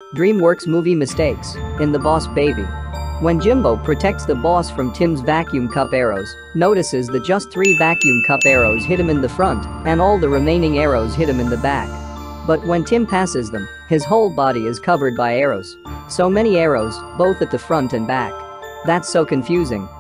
DreamWorks movie mistakes in The Boss Baby. When Jimbo protects the boss from Tim's vacuum cup arrows, notices that just 3 vacuum cup arrows hit him in the front and all the remaining arrows hit him in the back. But when Tim passes them, his whole body is covered by arrows. So many arrows, both at the front and back. That's so confusing.